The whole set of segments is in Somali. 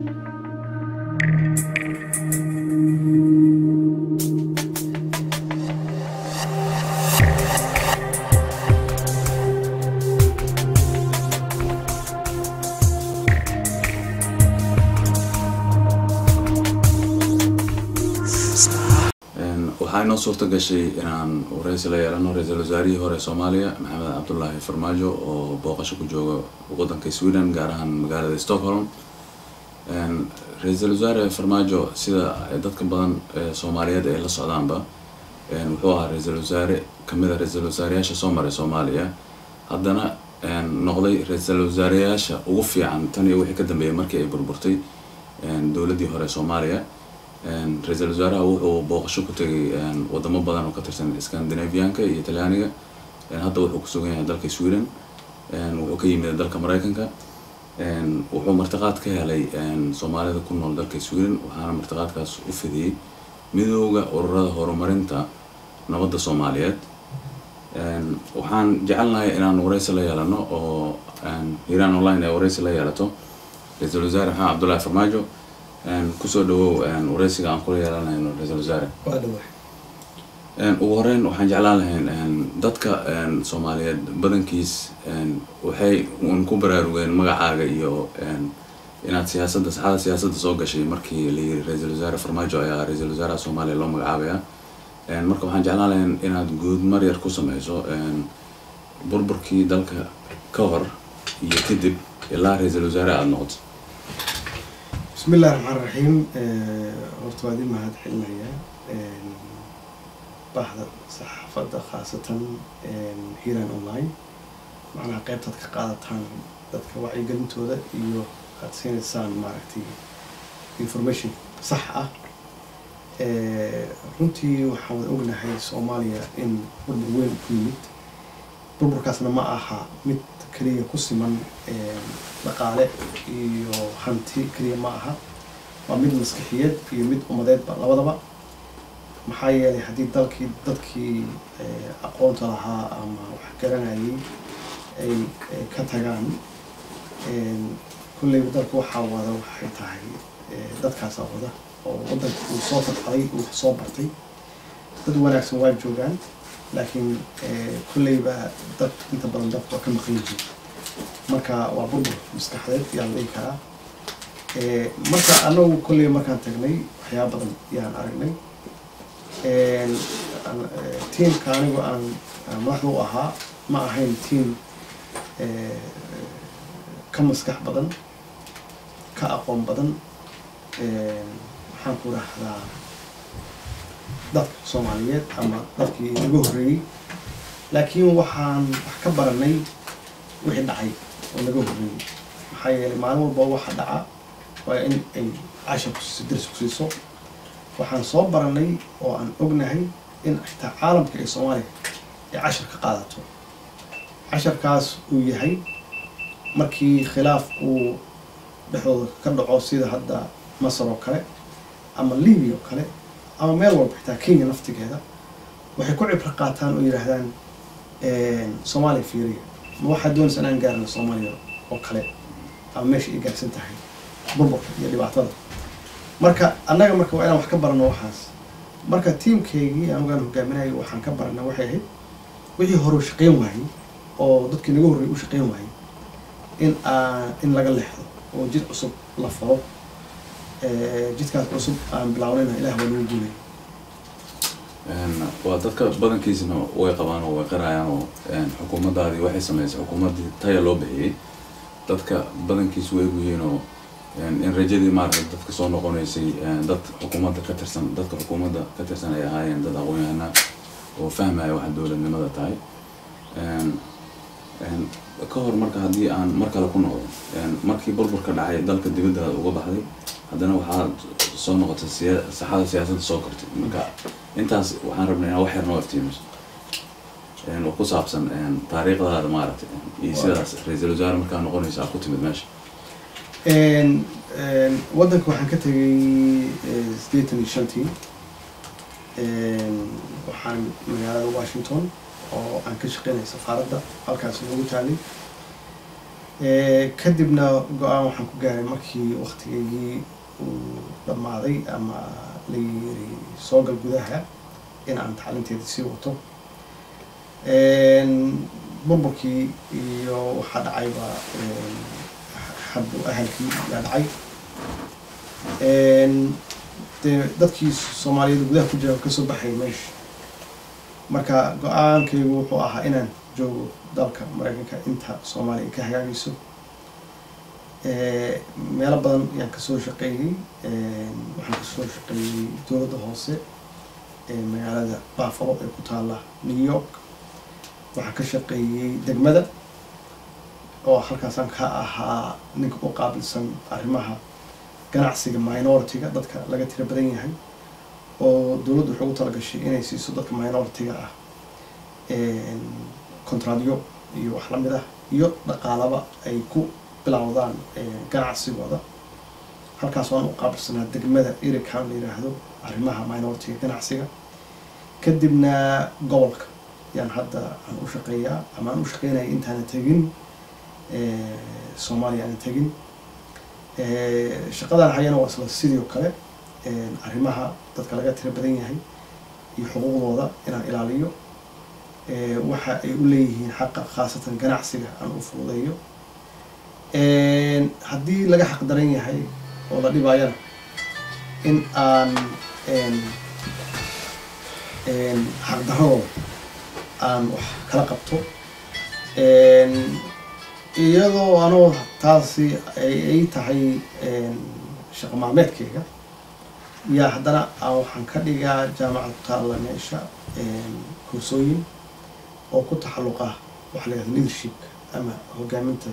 waxaa suurta gashay inaan wareysi la yeelano ra'iisul wasaarihii hore Soomaaliya Maxamed Cabdullaahi Farmaajo oo booqasho ku jooga waddanka Sweden gaar ahaan magaalada Stockholm. ra'iisul wasaare Farmaajo sida dadka badan Soomaaliyeed ay la socdaanba wuxuu ahaa ra'iisul wasaare kamid ah ra'iisul wasaareyaasha soo maray Soomaaliya haddana noqday ra'iisul wasaareyaasha ugu fiican tan iyo wixii ka dambeeyay markii ay burburtay dowladii hore Soomaaliya. ra'iisul wasaaraha wuxuu booqasho ku tagay wadamo badan oo ka tirsan Scandinavian-ka iyo Talyaaniga hadda wuxuu ku sugan yahay dalka Sweden wuxuu ka yimid dalka Mareykanka wuxuu martiqaad ka helay Soomaalida ku nool dalka Sweden waxaana martiqaadkaas u fidiyay midowga ururada horumarinta nabadda Soomaaliyeed. waxaan jecelnahay inaan wareysi la yeelano oo Hiiraan Online ay wareysi la yeelato ra'iisul wasaare Maxamed Cabdullaahi Farmaajo kusoo dhawow wareysiga aan kula yeelanayno ra'iisul wasaare. ugu horeyn waxaan jeclaan lahayn dadka Soomaaliyeed badankiis waxay ku baraarugeen magacaaga iyo inaad saxada siyaasadda soo gashay markii la yiri ra'iisul wasaare Farmaajo ayaa ra'iisul wasaaraha Soomaaliya loo magacaabaya. marka waxaan jeclaan lahayn inaad guud mar yar ku sameyso burburkii dalka ka hor iyo kadib ilaa ra'iisul wasaare aad noqoto. بسم الله الرحمن الرحيم. ورتوادي ما هاد حلنا يا بعض صحافة خاصة هيران أونلاين معنا قيبتك قادتان ذاتك وعي قلمتو ذا إيو قادسين السان ماركتي information صحة runtii waxaan ognahay Soomaaliya in burbur weyn ku yimid burburkaasna ma aha mid kaliya ku siman dhaqaale iyo hanti kaliya ma aha waa mid maskaxiyeed iyo mid umadeedba labadaba maxaa yeelay haddii dadkii aqoonta lahaa ama wax garanayay ay ka tagaan kulleyba dalka waxaa wada waxay tahay dadkaasaa wada oo waddanka uu soo fadqaday uu soo bartay dad wanaagsan waa joogaan laakiin kulleyba dad inta badan dadka waa ka maqan yihiin marka waa burbur maskaxeed yaa la dhihi karaa. marka anagu kulley markaan tagnay waxyaaba badan yaan aragnay tiimka anigu aan madaxda u ahaa ma ahayn tiim ka maskax badan ka aqoon badan waxaan ku raahdaa dadka Soomaaliyeed ama dadkii ugu horreeyay laakiin waxaan wax ka baranay wixii dhacay oo laga horreeyay maxaa yeelay maalin walba waxa dhaca waa in ay cashar ku dars ku siiso waxaan soo baranay oo aan ognahay in xitaa caalamka ee Soomaaliya ay cashar ka qaadato casharkaas uu yahay markii khilaaf uu dhexdooda ka dhaco sida hadda Masar oo kale ama Liibiya oo kale ama meel walba xitaa Kenya naftigeeda waxay ku cibra qaataan oo yiraahdaan Soomaaliya fiiriya ma waxa doonaysa inaan gaarno Soomaaliya oo kale ama meesha ay gaarsan tahay burburka iyo dhibaatada. marka annaga marka waa inaan wax ka barano waxaas marka tiimkeygii aan hogaaminayo waxaan ka baranay waxay ahayd wixii hore u shaqeyn waayay oo dadkii naga horreeyay u shaqeyn waayay in laga leexdo oo jid cusub la furo jidkaas cusub aan bilawnayna ilaah waa nagu guulay. waa dadka badankiisna way qabaan oo way qarayaan oo xukuumaddaadii waxay samaysay xukuumaddii taya loo bixiyay dadka badankiis way yihiin oo in rajadii maaragtay dadka soo noqonaysay dad xukuumadda ka tirsan dadka xukuumadda ka tirsan ay ahaayeen dad aqoon-yahana oo fahmaya waxa dowladnimada tahay. ka hor marka haddii aan mar kale ku noqdo markii burburka dhacay dalka dibadda uga baxday haddana waxaa soo noqotay saxada siyaasadda soo kortay marka intaas waxaan rabnay inaan wax yar noo iftiimiso oo ku saabsan taariikhdaada maaragtay iyo sidaas ra'iisul wasaare markaa noqonaysa ku timid meesha. waddanka waxaan ka tegay 85 waxaan magaalada Washington oo aan ka shaqeynay safaaradda halkaas ugu taalay kadibna go-aan waxaan ku gaaray markii waqtigeygii uu dhammaaday ama la yiri soo gal gudaha in aan tacliinteeda sii wato. burburkii iyo waxaa dhacayba xabbu ahalkii yaa dhacay. dee dadkii Soomaaliyeed gudaha ku jira kasoo baxay meesha. marka go-aankaygu wuxuu ahaa inaan joogo dalka Mareykanka inta Soomaaliya ka hagaagayso. meelo badan ayaan kasoo shaqeeyay. waxaan kasoo shaqeeyay dowladda hoose ee magaalada Buffalo ee ku taala New York. waxaan ka shaqeeyay degmada oo halkaasaan ka ahaa ninka u qaabilsan arrimaha ganacsiga minority-ga dadka laga tiro badan yahay oo dowladdu waxay ugu talagashay inay siiso dadka minority-ga ah kontraadyo iyo wax la mid ah iyo dhaqaalaba ay ku bilowdaan ganacsigooda. halkaas waan u qaabilsanaa degmada Erie County la yiraahdo arrimaha minority-ga ganacsiga. kadibna gobolka yaan hadda aan u shaqeeyaa ama aan u shaqeynaya intaana tegin Soomaaliya aan tegin. shaqadan hayana waa isla sidoo kale arrimaha dadka laga tiro badan yahay iyo xuquuqdooda inaan ilaaliyo. waxa ay u leeyihiin xaqa khaasatan ganacsiga aan u fududeeyo. haddii laga xaq daran yahay oo la dhibayana in aan xaq darradooda aan wax kala qabto. iyadoo anoo taasi ay tahay shaqo maalmeedkayga yaa haddana waxaan ka dhigaa jaamacad ku taalla meesha kursooyin oo ku taxalluqa waxa la yidhahdo leadershipka ama hogaaminta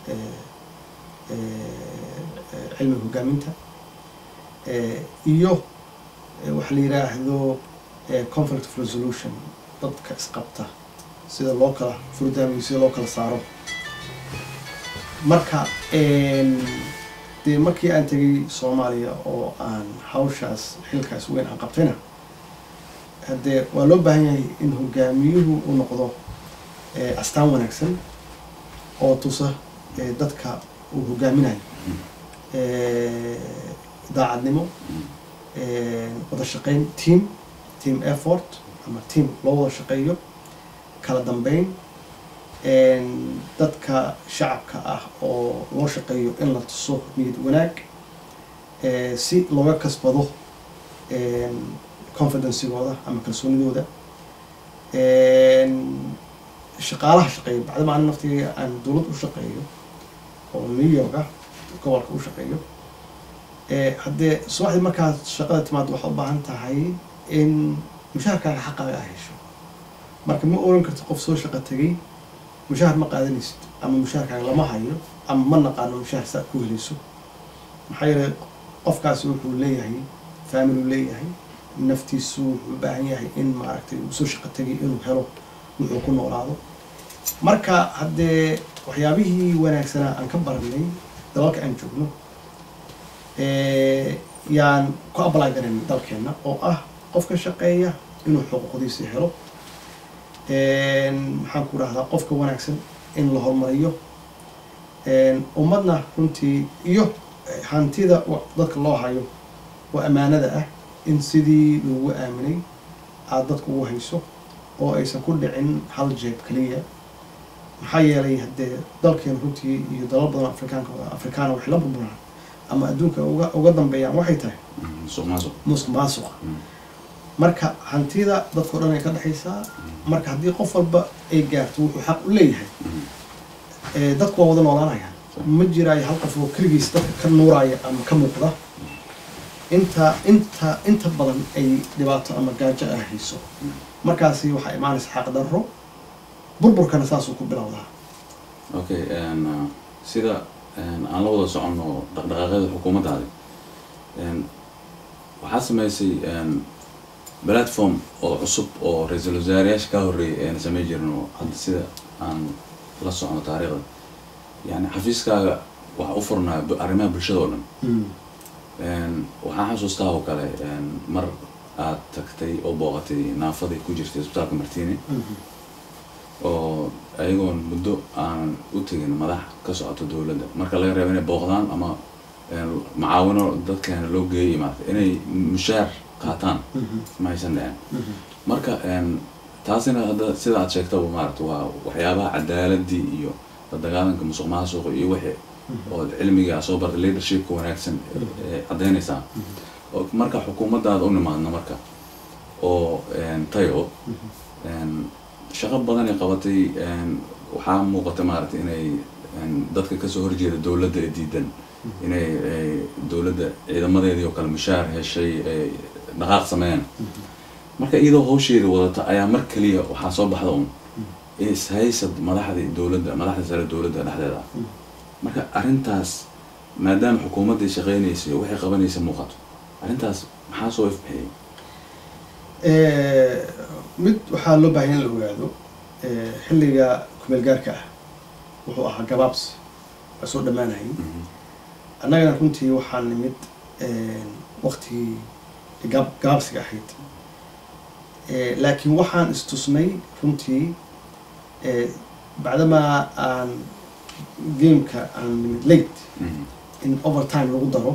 cilmiga hogaaminta iyo waxa la yidhaahdo conflict of resolution dadka isqabta sida loo kala furdaamiyo sida loo kala saaro. marka dee markii aan tegay Soomaaliya oo aan hawshaas xilkaas weyn aan qabtayna haddee waa loo baahan yahay in hogaamiyuhu u noqdo astaan wanaagsan oo tusa dadka uu hogaaminayo daacadnimo, wada shaqeyn, team effort ama team loo wada shaqeeyo, kala dambeyn, dadka shacabka ah oo loo shaqeeyo in la tuso niyad wanaag si looga kasbado confidence-gooda ama kalsoonidooda. shaqaalaha shaqeeyo bacdama aan naftiga aan dowlad u shaqeeyo oo New York ah gobolka u shaqeeyo. haddee subaxdii markaad shaqada timaado waxaad u baahan tahay in mushaharkaaga xaqaaga ah hesho. marka ma oran karto qof soo shaqo tegay mushahar ma qaadanaysid ama mushaharkaaga lama hayo ama ma naqaano mushahar saa ku helayso. maxaa yeelay qofkaasi wuxuu leeyahay family uu leeyahay naftiisu wuxuu u baahan yahay in maaragtay uu soo shaqo tegay inuu helo wuxuu ku noolaado. marka haddee waxyaabihii wanaagsanaa aan ka baranay dalalka aan joogno yaan ku apply garan dalkeena oo ah qofka shaqeeya inuu xuquuqdiisa helo. maxaan ku rahdaa qofka wanaagsan in la horumariyo ummadna runtii iyo hantida dadka loo hayo oo amaanada ah in sidii lagu aaminay aad dadku ugu hayso oo aysan ku dhicin hal jeeb kaliya. maxaa yeelay haddee dalkeen runtii iyo dalal badan afrikaana waxay la burburaan ama adduunka uga dambeeyaan waxay tahay musuq maasuqa. marka hantida dadkao dhan ay ka dhexaysaa. marka haddii qof walba ay gaarto wuxuu xaq u leeyahay dadku waa wada noolaanayaan. ma jiraayo hal qof oo keligiis dadka ka nuuraya ama ka muuqda. inta badan ay dhibaato ama gaajo ah hayso. markaasi waxaa imaanaysa xaq darro burburkana saasuu ku bilowdaa. okay sida aan la wada soconno dhaqdhaqaaqyada xukuumaddaadi waxaa sameysay platform oo cusub oo ra'iisul wasaareyaasha ka horreeyay aan sameyn jirno hadda sida aan la socono taariikhda yani xafiiskaaga waxa u furnaa arrimaha bulshada oo dhan. waxaan xasuustaa oo kale mar aad tagtay oo booqatay naafadii ku jirtay isbitaalka Martini oo ayagoon muddo aan u tegin madax ka socoto dowladda marka laga reebo inay booqdaan ama macaawino dadkeena loo geeyay maaragtay inay mushaar qaataan ma haysan dhicin marka taasina hadda sida aad sheegtaba maaragtay waa waxyaabaha cadaaladii iyo la dagaalanka musuqmaasuqa iyo wixii oo cilmiga soo bartay leadershipka wanaagsan caddaynaysaa oo marka xukuumaddaada u nimaadna marka oo tayo shaqo badan ay qabatay waxaa muuqata maaragtay inay dadka kasoo horjeeda dowladda ee diidan inay dowladda ciidamadeedii oo kale mushaar heshay dhaqaaq sameeyeen marka iyadoo hawsheeda wadata ayaa mar kaliya waxaa soo baxda un ishaysad madaxda sare dowladda dhexdeeda marka arrintaas maadaama xukuumaddii shaqeynaysay oo waxay qabanaysa muuqato arrintaas maxaa soo ifbixiyay mid waxaa loo baahan in la ogaado xilliga kumeel gaarka ah wuxuu ahaa gabaabsi waa soo dhammaanayay annagana runtii waxaa nimid waqtigii gabaabsiga ahayd laakiin waxaan istusnay runtii bacdamaa aan gameka aan nimid late in overtime lagu daro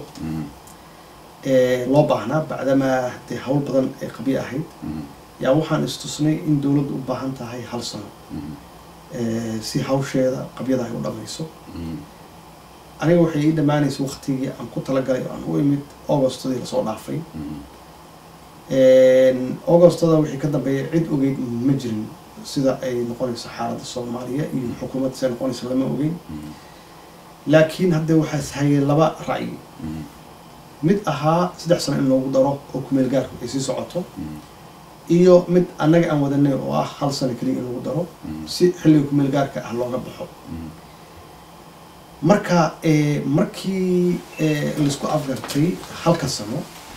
loo baahnaa bacdamaa dee hawl badan ee qabyo ahayd yaa waxaan istusnay in dowladdu u baahan tahay hal sano si hawsheeda qabyada ay u dhamayso aniga waxay ii dhammaanaysa waqtigii aan ku talagalay oo aan u imid augustadii lasoo dhaafay augustada wixii ka dambeeyay cid ogeyd ma jirin sida ay noqonayso xaaladda soomaaliya iyo xukuumadda siday noqonayso lama ogeyn laakiin hadda waxaa hayay laba ra'yi mid ahaa 3 sano in loogu daro oo kumeel gaarku ay sii socoto iyo mid annaga aan wadanay oo ah 1 sano kaliya in lagu daro si xilliga kumeel gaarka ah looga baxo marka markii laisku afgartay 1 sano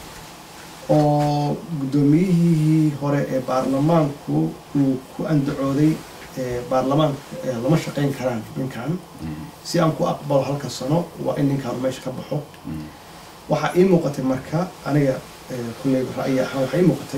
oo guddoomiyihii hore ee baarlamaanku uu ku andacooday baarlamaanka lama shaqeyn karaan ninkan si aan ku aqbalo 1 sano waa in ninkan meesha ka baxo waxaa ii muuqatay marka aniga kulley ra'yi ahaan waxaa ii muuqatay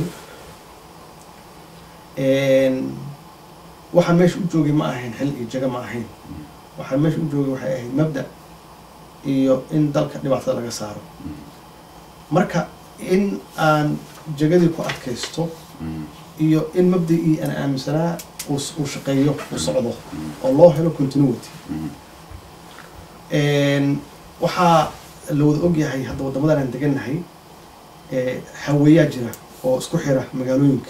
waxaan meesha u joogay ma ahayn xil iyo jago ma ahayn waxaan meesha u joogay waxay ahayd mabda iyo in dalka dhibaatada laga saaro marka in aan jagadii ku adkaysto iyo in mabda'ii aan aaminsanaa uu shaqeeyo uu socdo oo loo helo continuity waxaa la wada ogyahay hadda waddamadan aan degannahay haweeyaa jira oo isku xira magaalooyinka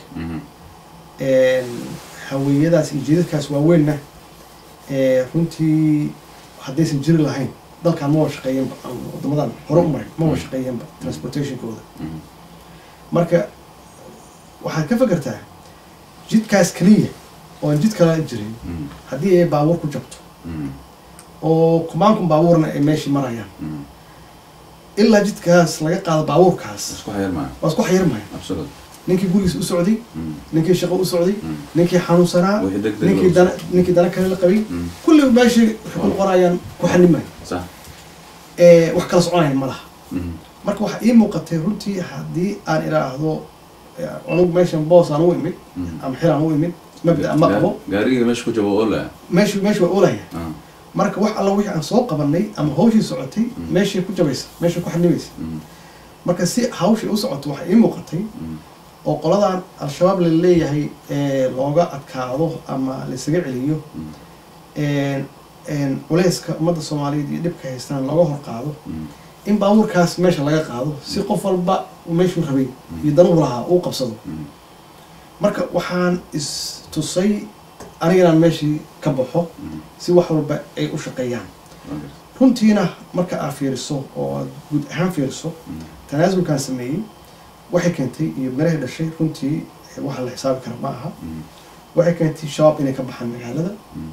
haweeyadaas iyo jidadkaas waaweynna runtii haddaysan jiri lahayn dalkaan ma wada shaqeeyanba waddamadan hore u maray ma wada shaqeeyanba transportationkooda marka waxaad ka fakertaa jidkaas keliya oo aan jid kala jirin haddii ay baabuur ku jabto oo kumaankun baabuurna ay meeshii marayaan ilaa jidkaas laga qaado baabuurkaas waa isku xayirmaya ninkii gurigiisa u socday ninkii shaqo u socday ninkii xanuunsanaa ninkii dana kale la qabay kulli meeshii waxay ku noqonayaan ku xanimaya wax kala soconayaan ma laha marka waxaa ii muuqatay runtii haddii aan idhaahdo anugu meeshan boos aan u imid ama xil aan u imid mabda ma qabo gaariga meesha ku jabo oolaya meesha waa oolaya marka wax alla wixii aan soo qabanay ama hawshii socotay meeshay ku jabaysa meeshay ku xanimaysa marka si hawshii u socoto waxaa ii muuqatay oo qoladan al-shabaab la leeyahay looga adkaado ama laysaga celiyo culayska ummadda soomaaliyeed iyo dhibka haystaan looga hor qaado in baabuurkaas meesha laga qaado si qof walba meeshuu rabay iyo danuhu lahaa uu qabsado marka waxaan istusay aniga inaan meeshii ka baxo si wax walba ay u shaqeeyaan runtiina marka aad fiiriso oo aad guud ahaan fiiriso tanaasulkaan sameeyey waxay keentay iyo mirahay dhashay runtii waxa la xisaabi kara ma aha waxay keentay shabaab inay ka baxaan magaalada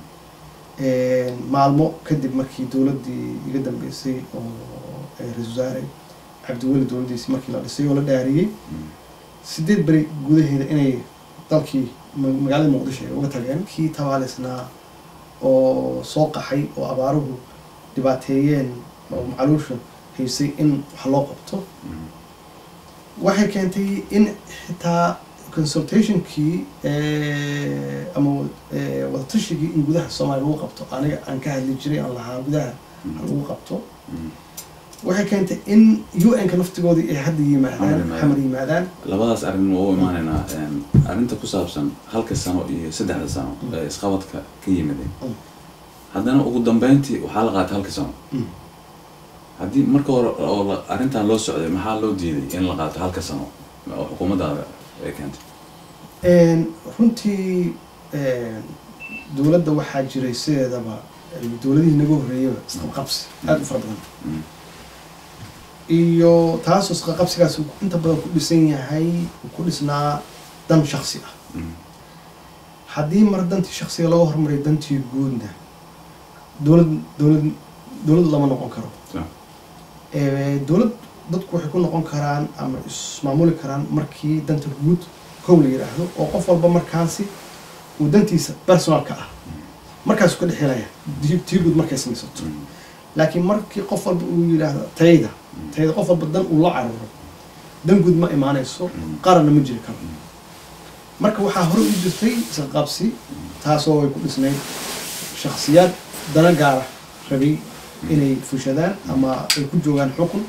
maalmo kadib markii dowladdii iga dambeysay oo ra-iisul wasaare cabdiweli dowladdiisi markii la dhisay oo la dhaariyey 8 beri gudaheeda inay dalkii magaalada muqdisho ay uga tageen kii tabaalisnaa oo soo qaxay oo abaaruhu dhibaateeyeen oo macaluusha haysay in wax loo qabto waxay keentay in xitaa consultationkii ama wadatashigai in gudaha Soomaaliya lagu qabto aniga aan ka hadli jiray aan lahaa gudaha lagu qabto waxay keentay in UN-ka naftigoodii ay hadda yimaadaan xamar yimaadaan labadaas arrin oo imaanayna arrinta ku saabsan halka sano iyo 3 sano ee isqabadka ka yimideen haddana ugu dambeyntii waxaa la qaatay halka sano haddii marka hore oo arrintan loo socday maxaa loo diiday in la qaato halka sano oo xukuumadda ay keentay runtii dowladda waxaa jiray sideedaba dowladihii naga horreeyaba isqabqabsi aad u fara badan iyo taasoo isqabqabsigaas inta badan ku dhisan yahay ku dhisnaa dan shakhsi ah haddii mar dantii shakhsiga laga hormariyo dantii guudna dowlad lama noqon karo dowlad dadku waxay ku noqon karaan ama ismaamuli karaan markii danta guud kow la yiraahdo oo qof walba markaasi uu dantiisa personalka ah markaas ka dhexelaya tii guud markay samaysato laakiin markii qof walba uu yiraahdo tayda qof walba dan uu la cararo dan guud ma imaanayso qaranna ma jiri karo marka waxaa hore u jirtay isqabsi taasoo ay ku dhisnayd shakhsiyaad dana gaara rabay inay fushadaan ama ay ku joogaan xukun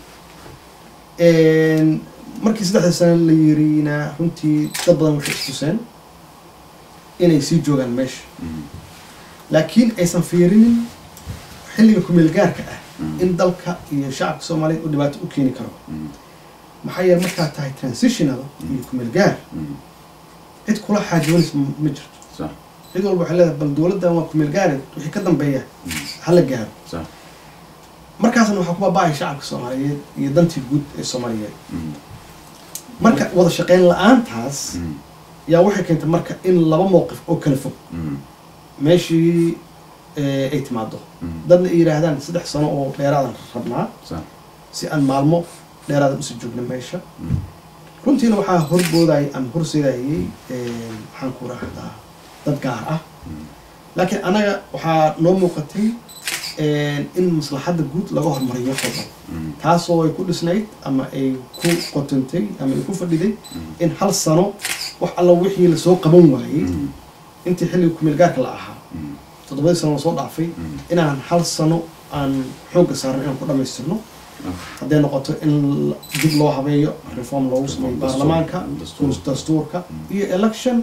markii 3 sano la yirina runtii dad badan waxay istuseen inay sii joogaan meesha laakiin aysan fiirinin xilliga kumeel gaarka ah in dalka iyo shacabka Soomaaliyeed u dhibaato u keeni karo maxay yeelay markaa tahay transitional iyo kumeel gaar cid kula xaajoonaysa ma jirto صح cid walba waxay leedahay bal dowladdan waa kumeel gaareed wixii ka dambeeya hala gaaro صح markaasna waxaa ku baaba'ay shacabka Soomaaliyeed iyo dantii guud ee Soomaaliyeed marka wada shaqeyn la'aantaas yaa waxay keentay marka in laba mowqif oo kala fog meeshii ay timaado dadna ay yiraahdaan 3 sano oo dheeraadan rabnaa si aan maalmo dheeraad u sii joogno meesha runtiina waxaa horbooday aan horseedayay waxaan ku raahdaa dad gaar ah laakiin anaga waxaa noo muuqatay in maslaxadda guud laga hormariyo qodob taasoo ay ku dhisnayd ama ay ku qotantay ama ay ku fadhiday in hal sano wax alla wixii la soo qaban waayay intii xilliga kumeel gaarka la ahaa 7 sano soo dhaafay inaan hal sano aan xoogga saaran inaan ku dhamaystirno hadday noqoto in dib loo habeeyo reform loogu sameeyo baarlamaanka dastuurka iyo election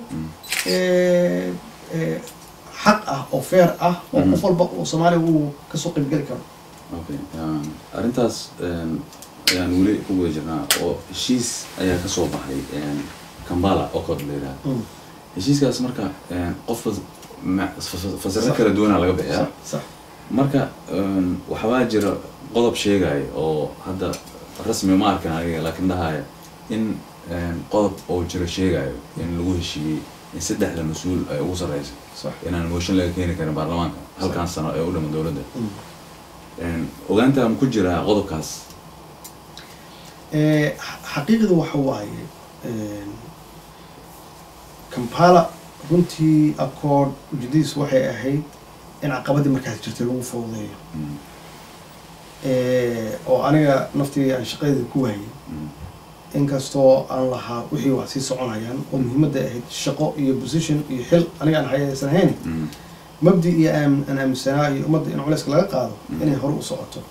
xaq ah oo fair ah oo qof walba oo Soomaaliya uu ka soo qayb gali karo arrintaas ayaan weli ku guda jirnaa oo heshiis ayaa ka soo baxay Kampala oo kor leeyahay heshiiskaas marka qof fasirro kala duwan laga bixiyaa صح marka waxaa jira qodob sheegay oo hadda rasmi ma arkan aniga laakiin dhahaya in qodob oo jira sheegay in lagu heshiiyay in 3 mas'uul ay ugu sareyso صح inaan motion laga keeni karin baarlamaanka halkaan sano ee u dhaman dawladda ogaanta ku jira qodobkaas xaqiiqdu waxa waaye Kampala runtii accord ujeedadiisu waxay ahayd in caqabadii markaas jirtay lagu foodeeyo oo aniga naftii aan shaqadeeda ku waayay inkastoo aan lahaa wixii wax sii soconayaan oo muhiimadda ahayd shaqo iyo position iyo xil aniga aan haysan ahayn mabdi iyo aan aaminsanaa iyo ummadda in culayska laga qaado inay hore u socoto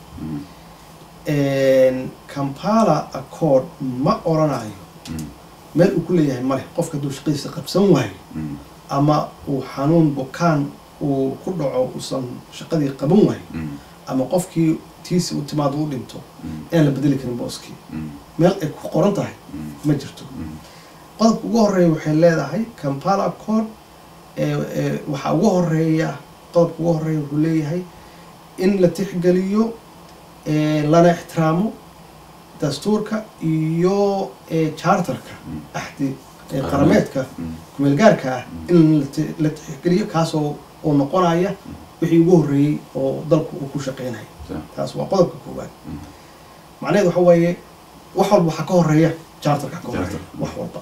Kampala accord ma oranayo meel uu ku leeyahay male qofka hadduu shaqadiisa qabsan waayo ama uu xanuun bukaan uu ku dhaco uusan shaqadii qaban waayo ama qofkii tiisi u timaado u dhinto inaan la bedeli karin booskii meel ay ku qoran tahay ma jirto qodobka ugu horeeya waxay leedahay Kampala Accord waxaa ugu horeeya qodobka ugu horeeya wuxuu leeyahay in la tixgeliyo lana ixtiraamo dastuurka iyo charterka ahdi qarameedka kumeel gaarka ah in la tixgeliyo kaasoo oo noqonaya wixii ugu horeeyay oo dalku uu ku shaqeynay taas waa qodobka koowaad macnaheedu waxa weeye wax walba waxa ka horeeya charterka ka horeeya wax walba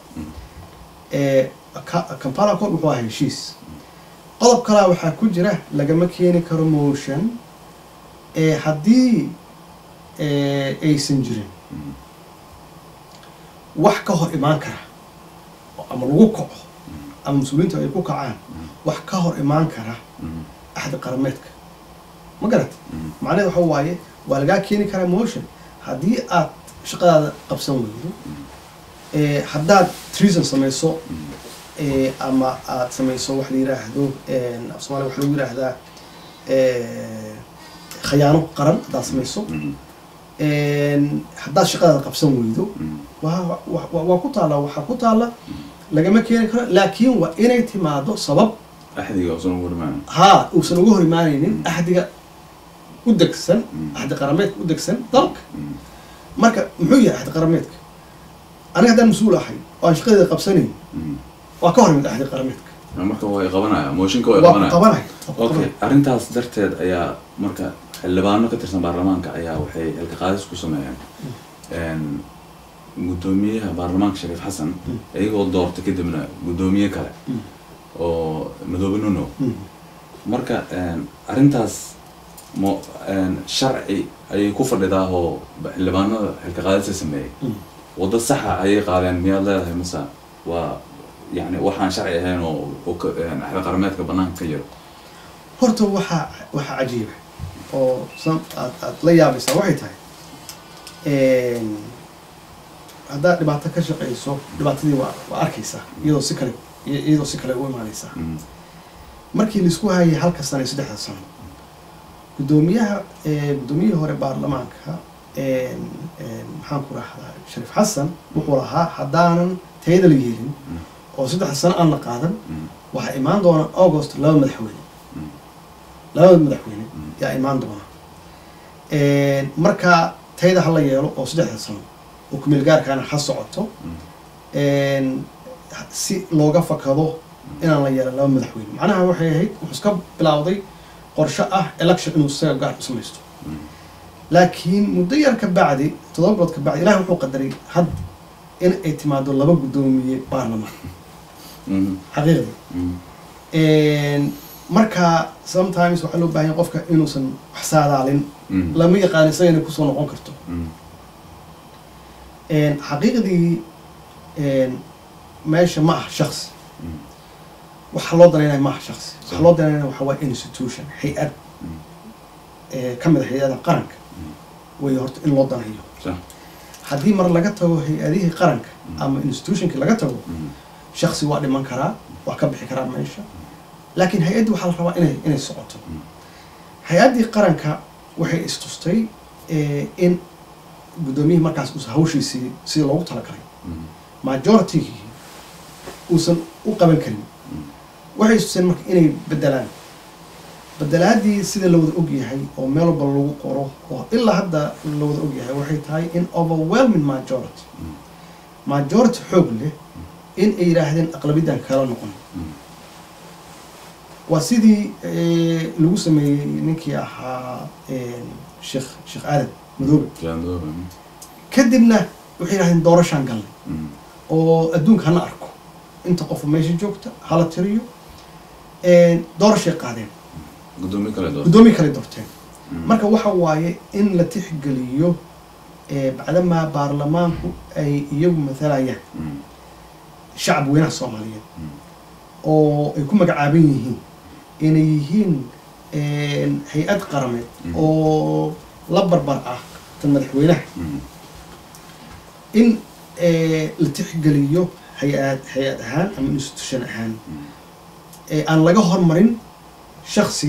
Kampala Accord wuxuu ahaa heshiis qodob kale waxa ku jira lagama keeni karo motion haddii aysan jirin wax ka hor imaan kara ama lagu kaco ama mas-uuliyiinta ay ku kacaan wax ka hor imaan kara axdi qarameedka ma garat macnaheedu waxa waaye waa lagaa keeni karaa motion haddii aad shaqadaada qabsan weydo haddaad treason samayso ama aad samayso wax la yiraahdo af Soomaaliya wax lagu yiraahdaa khiyaano qaran haddaad samayso haddaad shaqadaada qabsan weydo waa ku taala waxaa ku taala lagama keeni karo laakiin waa inay timaado sabab axdiga uusan ugu hor imaanaynin axdiga u degsan axdi qarameedka u degsan dalka marka muxuu yahay axdi qarameedka aniga haddaan mas-uul ahay oo aan shaqadeeda qabsanayn waa ka hor imid axdi qarameedka marka way qabanaya mooshinka way qabanaya okay arrintaas darteed ayaa marka xildhibaano ka tirsan baarlamaanka ayaa waxay xilka qaadis ku sameeyeen gudoomiyaha baarlamaanka Shariif Xasan ayagoo doortay kadibna gudoomiye kale oo Madoobe Nuno marka arrintaas sharci ay ku fadhidaa oo xildhibaanada xilka qaadis sameeyay wada sax ah ay qaadeen miyaad leedahay masa waa يعني waxaan sharci ahayn oo axda qarameedka banaanka ka jiro horta waxa cajiib oo aad la yaabaysaa waxay tahay haddaad dhibaato ka shaqayso dhibaatadii waa arkaysaa iyadoo si kale u imaanaysaa markii laisku hayay halka sano iyo 3 sano gudoomiyihii hore baarlamaanka maxaan ku rahdaa Shariif Xasan wuxuu lahaa haddaanan tayada la yeelin oo 3 sano aan la qaadan waxa imaan doona August 2 madaxweyne yaa imaan doona marka tayada hala yeelo oo 3 sano oo ku meel gaarkaana ha socoto si looga fakado inaan la yeelo 2 madaxweyne macnaha waxay ahayd wuxuu iska bilowday qorshe ah election inuu isaga gaar u samaysto laakiin muddo yar ka bacdi 7 bilood ka bacdi ilaahay wuxuu qadaray had in ay timaado 2 gudoomiye baarlamaan حقيقي marka sometimes waxa loo baahan qofka inuusan wax saadaalin lama yaqaan isagana ku soo noqon karto xaqiiqdii meesha ma ah shakhsi waxa loo danaynayo ma ah shakhsi waxa loo danaynayo waxa waa institution hay'ad kamid ah hay'adaha qaranka way horta in loo danayo haddii mar laga tago hay'adihii qaranka ama institutionkii laga tago shakhsi waa dhiman karaa waa ka bixi karaa meesha laakiin hay'addu waxa la rabaa inay socoto hay'addii qaranka waxay istustay in gudoomiyihii markaas uu hawshiisii sida loogu talagalay majority uusan u qaban karin waxay istuseen marka inay bedelaadii sida la wada og yahay oo meel walba lagu qoro oo ilaa hadda la wada og yahay waxay tahay in overwhelming majority xoog leh in ay yiraahdeen aqlabiyadan kala noqon waa sidii lagu sameeyay ninkii ahaa sheekh Aadan Madoobe kadibna waxay yiraahdeen doorashaan galnay oo adduunka hana arko inta qof meesha joogta hala tiriyo doorashay qaadeen gudoomiye kale doorteen marka waxa waaye in la tixgeliyo bacdama baarlamaanku ay iyagu matalayaan shacab weynaha Soomaaliyeed oo ay ku magacaaban yihiin inay yihiin hay'ad qarameed oo la barbar ah tan madaxweynaha in la tixgeliyo hay'ad ahaan ama institution ahaan aan laga hormarin shakhsi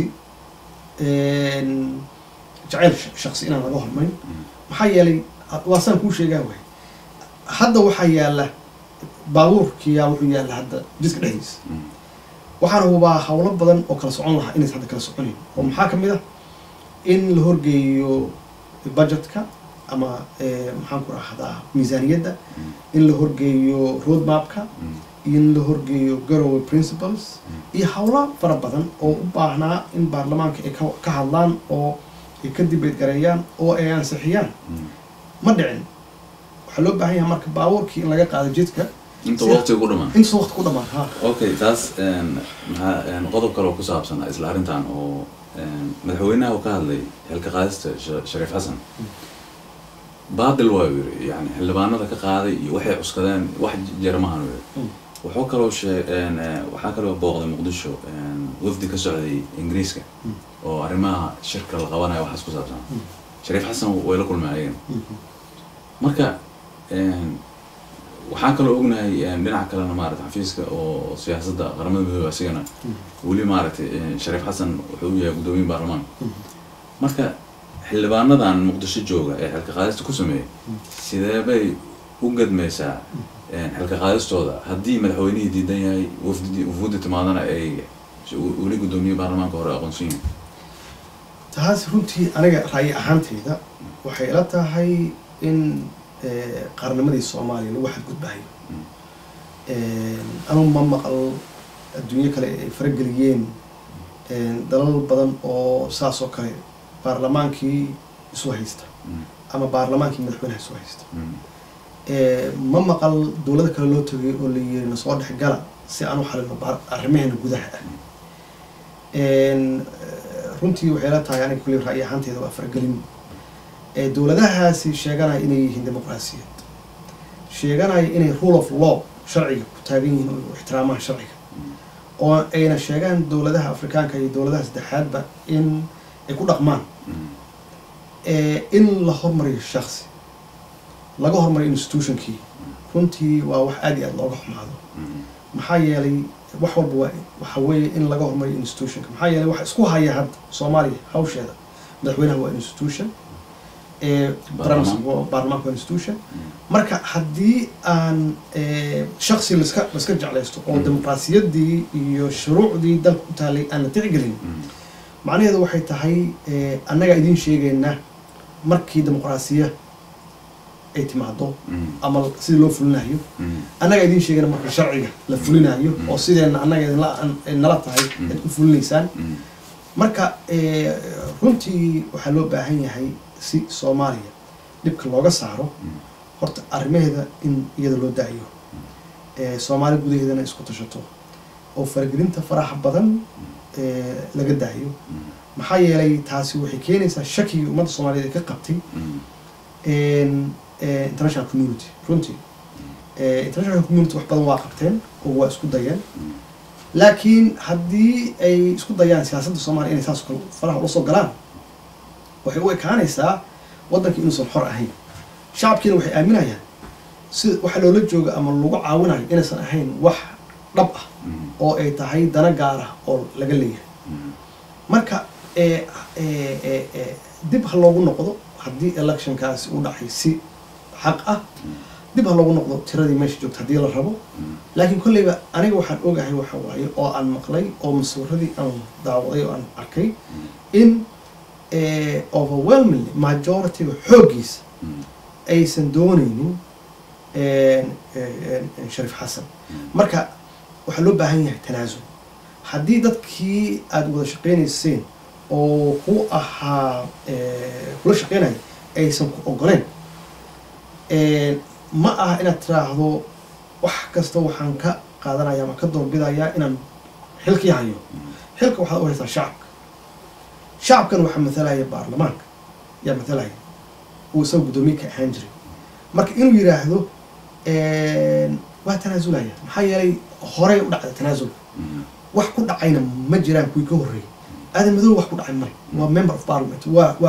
jacayl shakhsi inaan laga hormarin maxaa yeelay waa saan kuu sheegaa waay hadda waxaa yaala baabuurkiyaa wuxuu yaalla hadda jidka dhexdiisa waxaana hubaa hawlo badan oo kala socon lahaa inays hadda kala soconayn oo maxaa kamid ah in la horgeeyo budgetka ama maxaan ku rahdaa miisaaniyadda in la horgeeyo roadmapka in la horgeeyo Garowe principles iyo hawlo fara badan oo u baahnaa in baarlamaanka ay ka hadlaan oo ay ka dibadda gareeyaan oo ay ansixiyaan ma dhicin waxa loo baahan yahay marka baabuurkii in laga qaado jidka inta waqti ku dhamaan okay taas qodob kale oo ku saabsan isla arrintan oo madaxweynaha uu ka hadlay xilka qaadista Shariif Xasan baadil waa yiri yani xildhibaanada ka qaaday iyo waxay cuskadeen wax jarmahan wuxuu kaloo waxaa kaloo booqday muqdisho wafdi ka socday ingiriiska oo arrimaha shirka la qabanayo waxaas ku saabsan shariif xasan way la kulmayeen marka waxaan kaloo ognahay dhinaca kalena maaragtay xafiiska oo siyaasadda qaramada midoobay asigana weli maaragtay shariif xasan wuxuu yahay guddoomiye baarlamaan marka xildhibaanadan muqdisho jooga ee xilka qaadista ku sameeyay sidee bay u gadmaysaa xilka qaadistooda haddii madaxweynihii diidan yahay wafdi timaadana ay weli guddoomiye baarlamaanka hore aqoonsiin taas runtii aniga ra'yi ahaanteyda waxay ila tahay in qaarnimadii Soomaaliya lagu xadgudbayo ama ma maqal adduunyo kale ay farageliyeen dalal badan oo saas oo kale baarlamaankii isu haysta ama baarlamaankii madaxweynaha isu haysta ma maqal dowladda kale loo tagay oo la yiri soo dhex gala si aan u xalino arrimaheena gudaha ah runtii waxay la tahay aniga kulli ra'yi ahaanteyda waa faragelin dowladahaasi sheeganaya inay yihiin dimuqraasiyad sheeganaya inay rule of law sharciga ku taagan yihiin oo ixtiraamaan sharciga oo ayna sheegaan dowladaha Afrikaanka iyo dowladaha saddexaadba in ay ku dhaqmaan in la hormariyo shakhsi laga hormariyo institutionkii runtii waa wax aad iyo aad looga xumaado maxaa yeelay wax walba waxa weeye in laga hormariyo institutionka maxaa yeelay wax isku haya hadda Soomaaliya hawsheeda madaxweynaha waa institution baarlamaanka institution marka haddii aan shakhsi liska jeclaysto oo dimuqraasiyadii iyo shuruucdii dalka u taalay aan la tixgelin macnaheedu waxay tahay annaga idin sheegayna markii dimuqraasiya ay timaado ama sidii loo fulinayo annaga idin sheegayna markii sharciga la fulinayo oo sideena annaga nala tahay aad ku fulinaysaan marka runtii waxaa loo baahan yahay si Soomaaliya dibka looga saaro horta arrimaheeda in iyada loo daayo Soomaali gudaheedana isku tashato oo faragelinta faraha badan laga daayo maxaa yeelay taasi waxay keenaysaa shakiga ummadda Soomaaliyeed ka qabtay international community runtii international community wax badan waa qabteen oo waa isku dayeen laakiin haddii ay isku dayaan siyaasadda Soomaaliya inay saas faraha u soo galaan waxay u ekaanaysaa waddanka inuusan xor ahayn shacabkiina waxay aaminayaan si waxa loola jooga ama lagu caawinayo inaysan ahayn wax dhab ah oo ay tahay dana gaar ah oo laga leeyahay marka dib ha loogu noqdo haddii electionkaasi u dhacay si xaq ah dib ha loogu noqdo tiradii meesha joogta haddii la rabo laakiin kolleyba aniga waxaan ogahay waxa waaye oo aan maqlay oo masuuradii aan daawaday oo aan arkay in overwhelmingly majority xoogiisa aysan doonaynin Shariif Xasan marka waxaa loo baahan yahay tanaasul haddii dadkii aad wada shaqeynayseen oo ku ahaa kula shaqeynaya aysan ku ogoleen ma aha inaad tiraahdo wax kasta waxaan ka qaadanaya ama ka doorbidayaa inaan xilkii hayo xilka waxaad u haysaa shacabkan waxaa mathalaya baarlamaanka yaa mathalaya uu isaga guddoomiye ka ahaan jiray marka inuu yiraahdo waa tanaasulaya maxaa yeelay horey u dhacday tanaasul wax ku dhacayna ma jiraan kuwii ka horreeyay aadan madow wax ku dhacay male waa member of parliament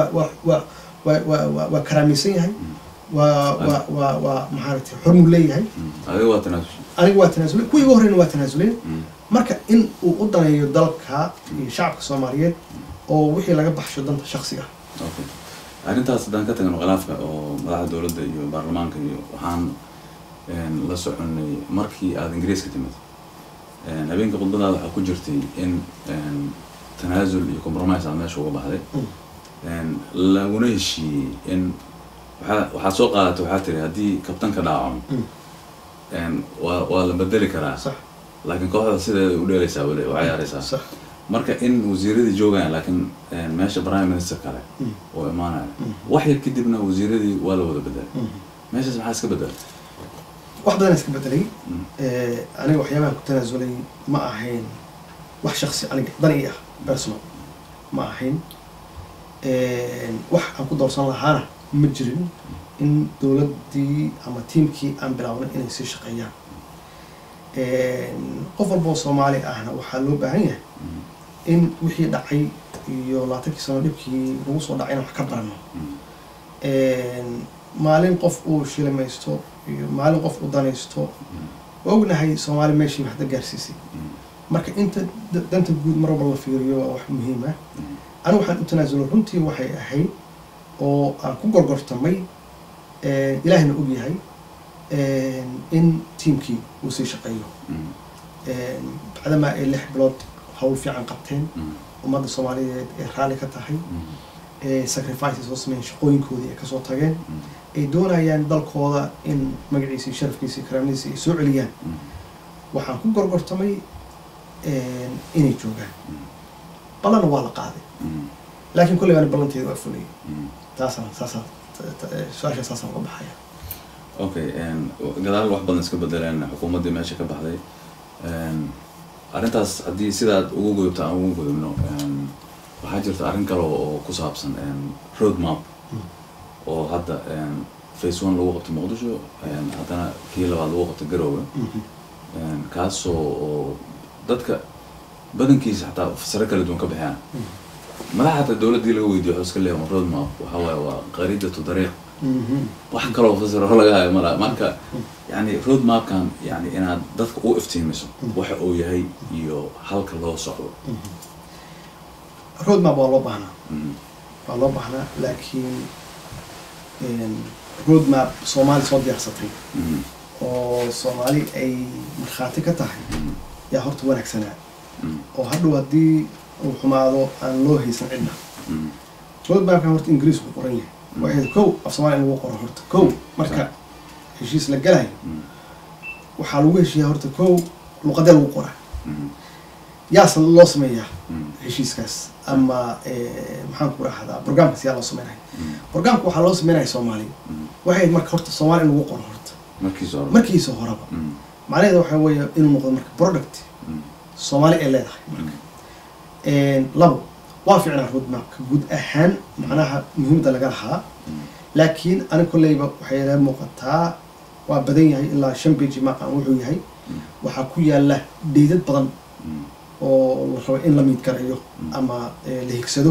waa karaamaysan yahay waa maxaaragtay xurmu leeyahay aniga waa tanaasul kuwii ugu horreyna waa tanaasuleen marka in uu u daneeyo dalka iyo shacabka Soomaaliyeed oo wixii laga baxsho danta shakhsiga arrintaas haddaan ka tagno khilaafka oo madaxda dowladda iyo baarlamaanka iyo waxaan la soconay markii aad ingiriiska timid habeenka khudbadaada waxaa ku jirtay in tanaasul iyo compromise aad meesha uga baxday laguna heshiiyey in waxaad soo qaadatay waxaa tiri haddii kabtanka dhaacon waa la bedeli karaa laakiin kooxda sideeda u dheelaysaa weli waa ciyaaraysaa marka in wasiiradii joogaan laakiin meesha prime minister kale oo imaanaya wax yar kadibna wasiiradii waa la wada bedelay meeshaas maxaa iska bedelay wax badan iska bedelay aniga waxyaabaha ku tanaasulay ma ahayn wax shakhsi aniga dani ah personal ma ahayn wax aan ku doorsan lahaana ma jirin in dowladdii ama tiimkii aan bilaabnay inay sii shaqeeyaan qof walba oo Soomaali ahna waxaa loo baahan yahay in wixii dhacay iyo 20 sano dhibkii ugu soo dhacayna wax ka barano maalin qof uu shilmaysto iyo maalin qof uu danaysto ognahay Soomaali meeshii wax gaarsiisay marka inta danta guud mar walba la fiiriyo wax muhiim ah anigu waxaan u tanaasulo runtii waxay ahayd oo aan ku gorgortamay ilaahna og yahay in teamkii uu sii shaqeeyo bacdama ay 6 bilood hawl fiican qabteen ummadda Soomaaliyeed ee raali ka tahay sacrifices oo sameeyeen shaqooyinkoodii ay ka soo tageen ay doonayaan dalkooda in magaciisa sharafkiisa karaamadiisa ay soo celiyaan waxaan ku gorgortamay inay joogaan ballan waa la qaaday laakiin kulli aan ballanteedu waa fulay taasaan su'aasha saasan uga baxaya okay gadaal wax badan iska bedeleen xukuumadda meesha ka baxday arrintaas haddii sidaad ugu gudubta aan ugu gudubno waxaa jirta arrin kale oo ku saabsan road map oo hadda phase 1 lagu qabtay Muqdisho haddana kii labaad lagu qabtay Garowe kaasoo dadka badankiisa xataa fasiro kala duwan ka bixiyaan madaxda dawladda laga weydiiyo waxa iska leeyahay road map waxa waaye waa qariidatu dariiq wax kale oo fasiro laga hayo marka yani road map kan yani inaad dadka u iftiimiso waxa uu yahay iyo halka loo socdo road map waa loo baahnaa laakiin road map Soomaali soo diyaarsatay oo Soomaali ay markhaati ka tahay yaa horta wanaagsanaa oo hadhow haddii uu xumaado aan loo haysan cidna road map kan horta Ingiriis ku qoran yahay waxay kow af Soomaali lagu qoro horta kow marka heshiis la galayo waxaa lagu heshiiyaa horta kow luqadda lagu qoraa yaas loo sameeyaa heshiiskaas ama maxaan ku raahdaa barnaamijkaas yaa loo sameeyaa barnaamijku waxaa loo sameeyaa Soomaali waxay marka horta Soomaali lagu qoro horta markiisa horaba macnaheedu waxa weeye inuu noqdo marka product Soomaali ay leedahay marka labo waa fiicnaa road map guud ahaan macnaha muhiimada laga lahaa laakiin aniga kullayba waxay la muuqataa waa badan yahay ilaa 5 page ma aan wuxuu yahay waxa ku yaala deedad badan oo la rabo in la mid karayo ama la higsado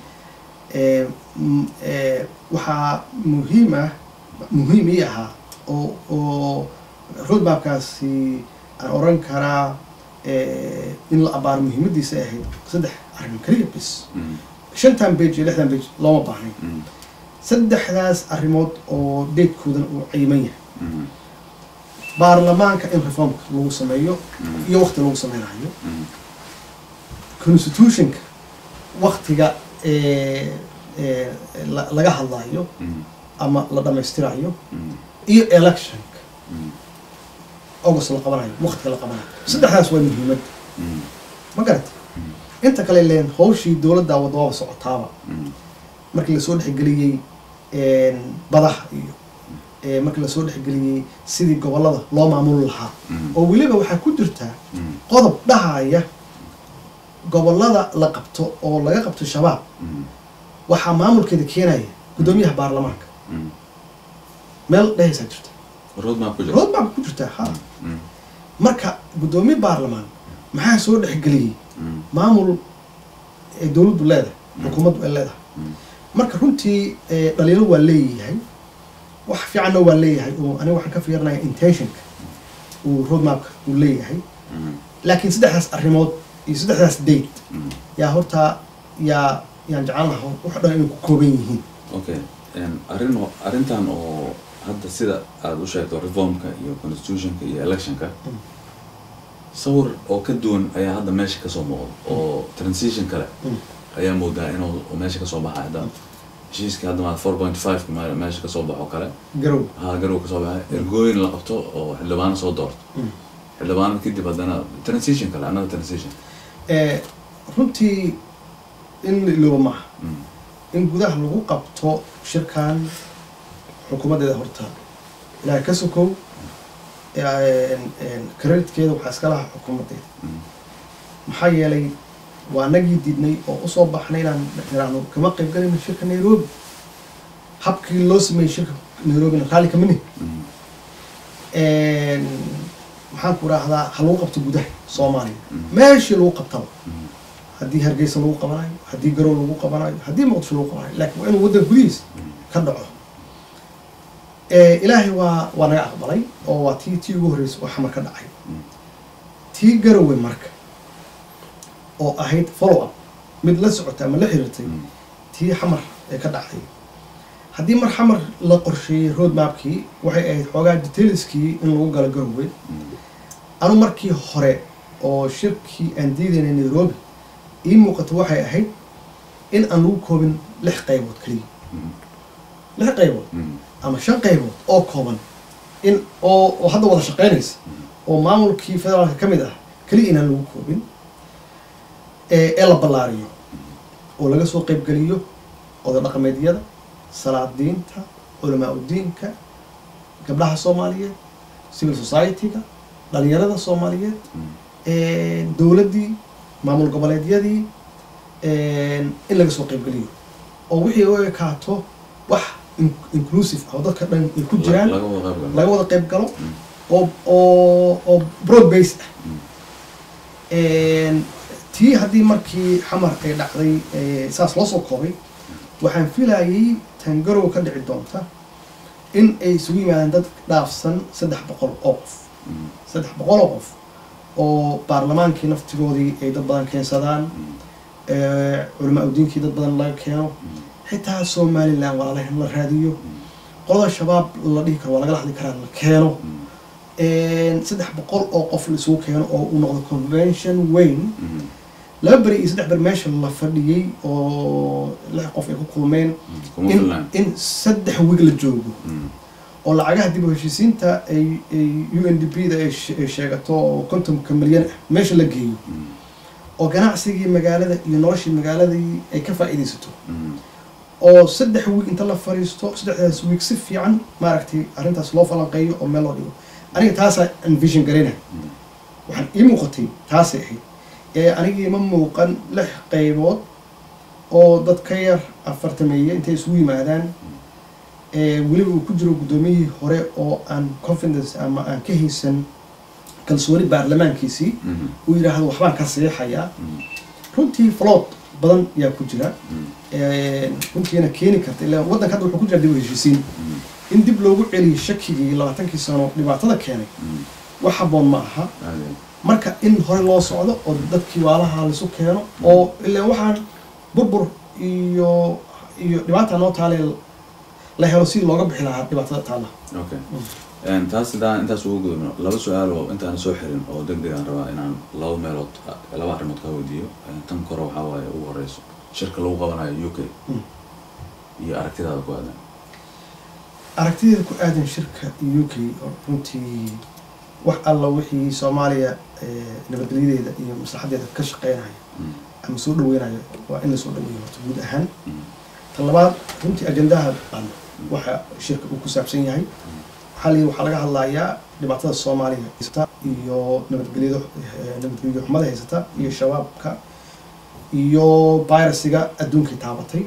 waxa muhiim ah oo road map kaasi aan oran karaa in la abaar muhiimadiisa ahayd 3 arrin kaliya bis 5 page 6 page loo baahnay 3daas arrimood oo deedkoodan uu qiiman yahay baarlamaanka in reform lagu sameeyo iyo waqti lagu sameeyo constitutionka waqtiga laga hadlayo ama la dhameystirayo iyo electionka August la qabanayo waqtiga la qabanayo 3daas waa muhiimad ma garat inta kale leen hawshii dawladda wadada socotaaba markii la soo dhexgeliyay badaha iyo markii la soo dhexgeliyay sidii gobolada loo maamul lahaa oo waliba waxa ku jirta qodob dhahaya gobolada la qabto oo laga qabto shabaab waxa maamulkeeda keenaya gudoomiyaha baarlamaanka meel dhehaysa jirta road map ku jirta ha marka gudoomiye baarlamaan maxaa soo dhexgeliyay maamul dawladdu leedahay xukuumaddu ay leedahay marka runtii dhaliilo waa leeyahay wax fiican waa leeyahay oo aniga waxaan ka fiirinayaa intentionka uu road map uu leeyahay laakiin 3daas arrimood iyo 3daas date yaa horta yaa jeclaan lahaa wax dhan inay ku kooban yihiin okay arrintan oo hadda sida aad u sheegto reformka iyo constitutionka iyo electionka sawir oo ka duwan ayaa hadda meesha ka soo muuqda oo transition kale ayaa moodaa inuu meesha ka soo baxay hadda heshiiska hadda 4.5 meesha ka soo baxo kale garow ka soo baxay ergooyin la qabto oo xildhibaano soo doorto xildhibaano kadib haddana transition kale another transition runtii in loo maaha in gudaha lagu qabto shirkan xukuumadda horta ilaa ka sokow creditkeeda waxa iska lahaa xukuumadda maxaa yeelay waa nagii diidnay oo u soo baxnay inaan dhexiraano kama qayb galayno shirka Nairobi habkii loo sameeyay shirka Nairobi raali kama nihin maxaan ku raahdaa ha lagu qabto gudaha Soomaaliya meeshii lagu qabtaba haddii Hargeysa lagu qabanayo haddii Garow lagu qabanayo haddii Muqdisho lagu qabanayo laakiin waa inuu waddan gudihiisa ka dhaco ilaahay waa naga aqbalay oo waa tii ugu horreysay oo xamar ka dhacay tii Garowe marka oo ahayd follow up mid la socota ama la xiriirtay tii xamar ee ka dhacday haddii mar xamar la qorsheeyay road mapkii waxay ahayd xoogaa detailskii in lagu galo Garowe anu markii hore oo shirkii aan diidaynay Nairobi ii muuqato waxay ahayd in aan lagu koobin 6 qaybood kaliya 6 qaybood ama 5 qaybood oo kooban in oo hadda wada shaqeynaysa oo maamulkii federaalka ka mid ah kaliya inaan lagu koobin ee la ballaariyo oo laga soo qayb galiyo oda dhaqameedyada salaadiinta culamaa u diinka gabdhaha Soomaaliyeed civil society-ga dhalinyarada Soomaaliyeed dowladdii maamul goboleedyadii in laga soo qayb galiyo oo wixii oo ekaato wax inclusive ah oo dadka dhan ay ku jiraan laga wada qayb galo oo broad based tii haddii markii xamar ay dhacday saas loo soo koobay waxaan filayay tan Garow ka dhici doonta in ay isugu yimaadaan dad dhaafsan 300 oo qof 300 oo qof oo baarlamaankii naftigoodii ay dad badan keensadaan culamaa u diinkii dad badan laga keeno xitaa Somaliland walaalahan la raadiyo qolada shabaab la dhihi karo waa laga hadli karaa la keeno 300 oo qof la isugu keeno oo u noqdo convention weyn laba bari iyo 3 bari meesha la fadhiyay oo 6 qof ay ku kulmeen in 3 wig la joogo oo lacagaha dib u heshiisiinta ay UNDP-da ay sheegato oo 50 milyan meesha la geeyo oo ganacsigii magaalada iyo noloshii magaaladii ay ka faa'iideysato oo 3 wig inta la fariisto 3daas wig si fiican maaragtay arrintaas loo falanqeeyo oo meel loo dhigo aniga taas aan vision garina waxaan ii muuqatay taas ahayd anigii ma muuqan 6 qaybood oo dad ka yar 40 intay isugu yimaadaan weliba uu ku jiro gudoomiyihii hore oo aan confidence ama aan ka haysan kalsooni baarlamaankiisii uu yiraahdo waxbaan ka saxiixayaa runtii flood badan yaa ku jira runtiina keeni karta ilaa waddanka hadda wuxuu ku jira dib u heshiisiin in dib loogu celiyo shakigii 20 sano dhibaatada keenay wax habboon ma aha marka in hore loo socdo oo dadkii waalaha la isu keeno oo ilaa waxaan burbur iyo dhibaata noo taale la helo si looga bixi lahaa dhibaatada taala okay taas intaas ugu gudubno laba su'aal oo intaan soo xirin oo degdeg aan rabaa inaan laba arrimood ka weydiiyo tan kore waxa waaye ugu horeyso shirka lagu qabanayo UK iyo aragtidaada ku aadan aragtideeda ku aadan shirka UK runtii wax alla wixii Soomaaliya nabadgelyadeeda iyo maslaxadeeda ka shaqeynaya ama soo dhaweynayo waa in la soo dhaweeyo guud ahaan tan labaad runtii ajandaha waxa shirka uu ku saabsan yahay waxaa laga hadlayaa dhibaatada Soomaaliya haysata iyo nabadgelyo xumada haysata iyo shabaabka iyo virusiga adduunka taabatay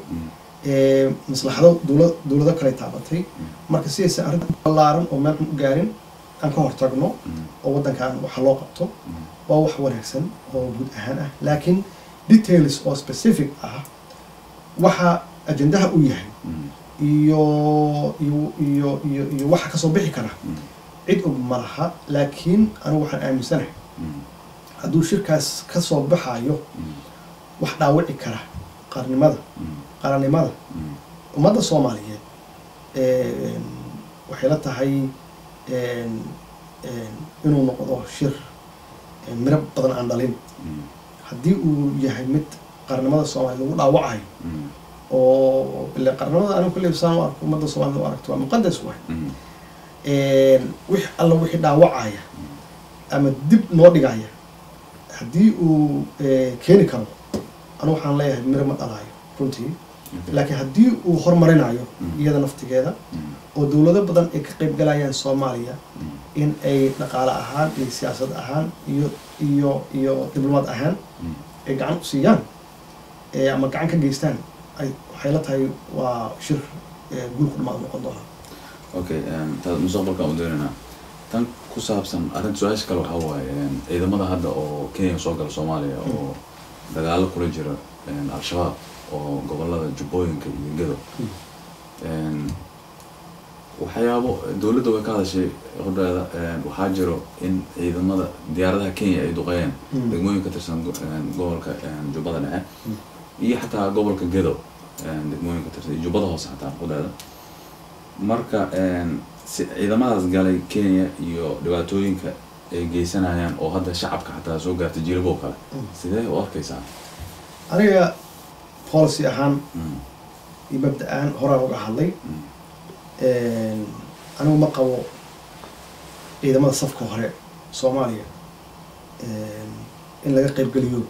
maslaxado dawlado kale taabatay marka sidaas arrin ballaaran oo meel u gaarin aan ka hortagno oo waddankan waxa loo qabto waa wax wanaagsan oo guud ahaan ah laakiin details oo specific ah waxa ajandaha u yahay iyo waxa ka soo bixi kara cid og ma laha laakiin anigu waxaan aaminsanahay hadduu shirkaas ka soo baxayo wax dhaawici kara qarannimada ummadda Soomaaliyeed waxay la tahay inuu noqdo shir miro badan aan dhalin haddii uu yahay mid qarannimada Soomaaliyeed lagu dhaawacayo oo ila qarannimada anigu kulli saan u arko ummadda Soomaaliyeed u aragto waa muqadas waay wixii dhaawacaya ama dib noo dhigaya haddii uu keeni karo anigu waxaan leeyahay miro ma dhalayo runtii laakiin haddii uu horumarinayo iyada naftigeeda oo dawlado badan ay ka qayb galayaan Soomaaliya in ay dhaqaale ahaan iyo siyaasad ahaan iyo diblomaad ahaan ay gacan u siiyaan ama gacan ka geystaan waxay la tahay waa shir guul ku dhamaad noqon doona okay mustaqbalka u doonayna tan ku saabsan arrin su-aasha kale waxaa waaye ciidamada hadda oo Kenya soo gala Soomaaliya oo dagaalo kula jira al-shabaab oo gobolada Jubbooyinka iyo Gedo waxyaabo dawladda way ka hadashay qodada waxaa jiro in ciidamada diyaaradaha Kenya ay duqeeyeen degmooyin ka tirsan gobolka Jubbada Dhexe iyo xataa gobolka Gedo degmooyin ka tirsan Jubbada Hoose xataa qodada marka ciidamadaas galay Kenya iyo dhibaatooyinka ay geysanayaan oo hadda shacabka xataa soo gaartay jilbo kale sidee u arkaysaa aniga policy ahaan iyo mabda'an horaan uga hadlay anigu ma qabo ciidamada safka hore Soomaaliya in laga qayb geliyo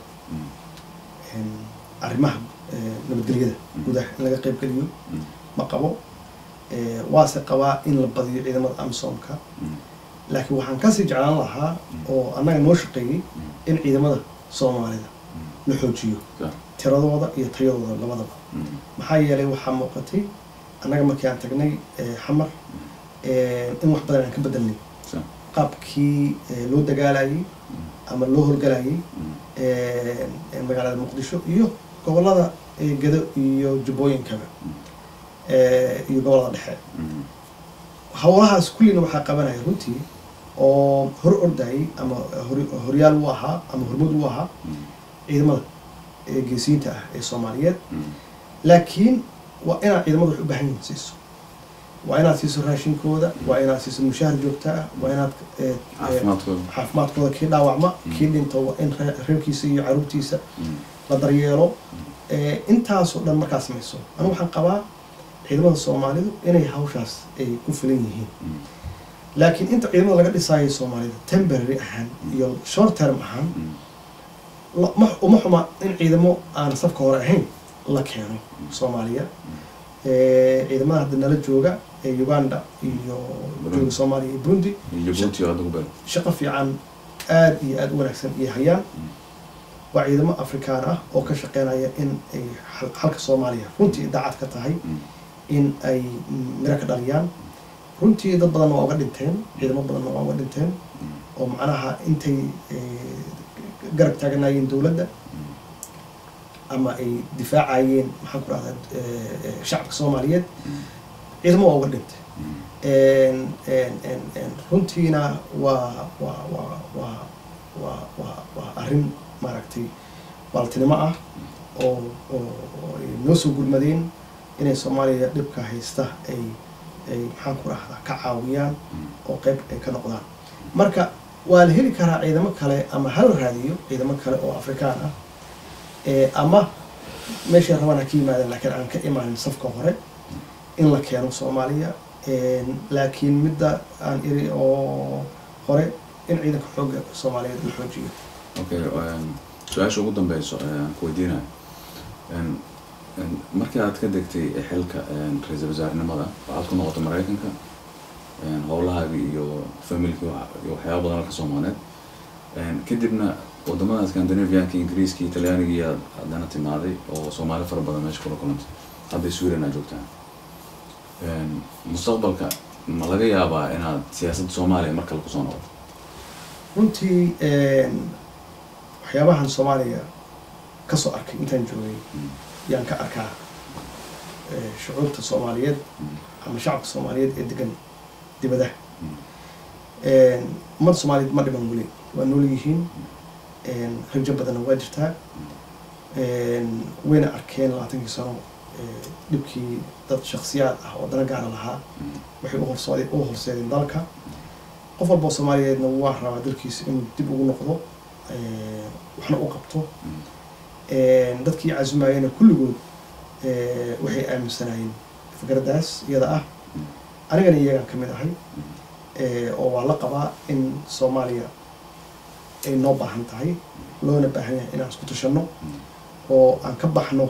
arrimaha nabadgelyada gudaha in laga qayb geliyo ma qabo waase qabaa in la badiyo ciidamada Amsomka laakiin waxaan kasii jeclaan lahaa oo annaga noo shaqeeyay in ciidamada Soomaalida la xoojiyo tiradooda iyo tayadooda labadaba maxaa yeelay waxaa muuqatay annaga markii aan tagnay xamar in wax badan aan ka bedelnay qaabkii loo dagaalayay ama loo howlgalayay magaalada Muqdisho iyo gobolada Gedo iyo Jubbooyinkaba iyo gobolada dhexe hawlahaas kullina waxaa qabanaya runtii oo hor ordayay ama horyaal u ahaa ama hormud u ahaa ciidamada geesiinta ah ee Soomaaliyeed laakiin waa inaad ciidamada wax u baahan yihiin siiso waa inaad siiso raashinkooda waa inaad siiso mushaar joogto ah waa inaad caafimaadkooda kii dhaawacma kii dhinto waa in reerkiisa iyo caruurtiisa la daryeelo intaasoo dhan markaa samayso anigu waxaan qabaa ciidamada Soomaalidu inay hawshaas ay ku filan yihiin laakiin inta ciidamada laga dhisaayo Soomaalida temporary ahaan iyo short term ahaan uma xuma in ciidamo aan safka hore ahayn la keeno Soomaaliya ciidamada hadda nala jooga Uganda iyo jooga Soomaaliya iyo Burundi shaqo fiican aad iyo aad u wanaagsan iyo hayaan waa ciidamo Afrikaan ah oo ka shaqeynaya in ay halka Soomaaliya runtii daacad ka tahay in ay mira ka dhaliyaan runtii dad badan waa uga dhinteen ciidamo badan waa uga dhinteen oo macnaha intay garab taaganayeen dawladda ama ay difaacayeen maxaan ku rahdaa shacabka Soomaaliyeed ciidamo waa uga dhintay runtiina waa arrin maaragtay baaltinimo ah oo noo soo gurmadeen inay Soomaaliya dhibka haysta ay maxaan ku rahdaa ka caawiyaan oo qayb ay ka noqdaan marka waa la heli karaa ciidamo kale ama hal raadiyo ciidamo kale oo Afrikaan ah ama meesha rabana ka yimaadeen laakiin aan ka imaanin safka hore in la keeno Soomaaliya laakiin midda aan iri oo hore in ciidanka xoogga Soomaaliyeed la xoojiyo okay su'aasha ugu dambayso aan ku weydiinayo markii aad ka degtay xilka ra'iisul wasaarenimada waxaad ku noqotay Mareykanka howlahaagi iyo familki iyo waxyaabo badan ka Soomaaliyeed kadibna wadamada Scandinavian Ingiriiska iyo Talyaaniga iyo haddana timaaday oo Soomaali fara badan meesha kula kulantay hadda Sweden aad joogtaan mustaqbalka ma laga yaabaa inaad siyaasadda Soomaaliya mar kale ku soo noqoto runtii waxyaabahan Soomaaliya ka soo arkay intaan joogay yaan ka arkaa shucuubta Soomaaliyeed ama shacabka Soomaaliyeed ee degan dibadaha ummadda Soomaaliyeed ma dhiman weli waa nool yihiin rajo badanna waa jirtaa wayna arkeen 20 sano dhibkii dad shakhsiyaad ah oo dana gaara lahaa waxay u horseedeen dalka qof walba Soomaaliyeedna waa rabaa dalkiisa inuu dib ugu noqdo waxna u qabto dadkii casumayeen kulligood waxay aaminsanayeen fikradaas iyada ah anigana iyaga ka mid ahay oo waa la qabaa in Soomaaliya ay noo baahan tahay loona baahan yahay inaan isku tashano oo aan ka baxno